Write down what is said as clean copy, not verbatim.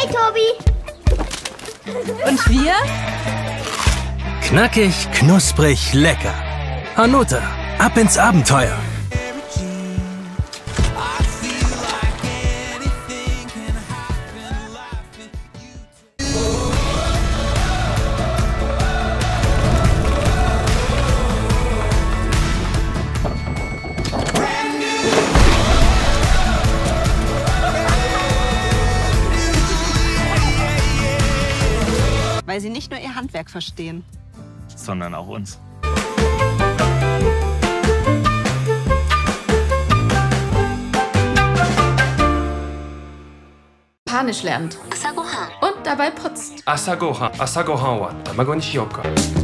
Hi, Tobi. Und wir? Knackig, knusprig, lecker. Hanuta, ab ins Abenteuer. Weil sie nicht nur ihr Handwerk verstehen, sondern auch uns. Japanisch lernt und dabei putzt. Asagohan wa tamago ni shiyou ka?